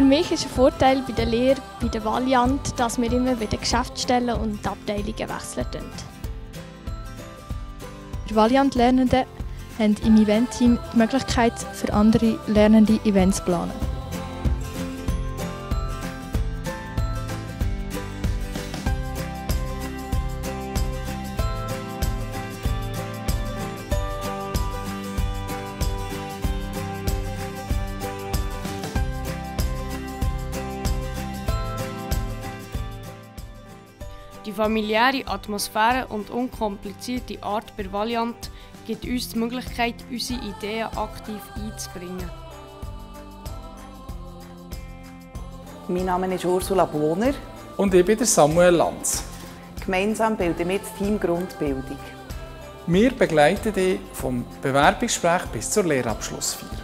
Für mich ist ein Vorteil bei der Lehre bei der Valiant, dass wir immer wieder Geschäftsstellen und Abteilungen wechseln. Die Valiant-Lernenden haben im Event-Team die Möglichkeit, für andere Lernende Events zu planen. Die familiäre Atmosphäre und unkomplizierte Art bei Valiant gibt uns die Möglichkeit, unsere Ideen aktiv einzubringen. Mein Name ist Ursula Bohner. Und ich bin der Samuel Lanz. Gemeinsam bilden wir das Team Grundbildung. Wir begleiten dich vom Bewerbungsgespräch bis zur Lehrabschlussfeier.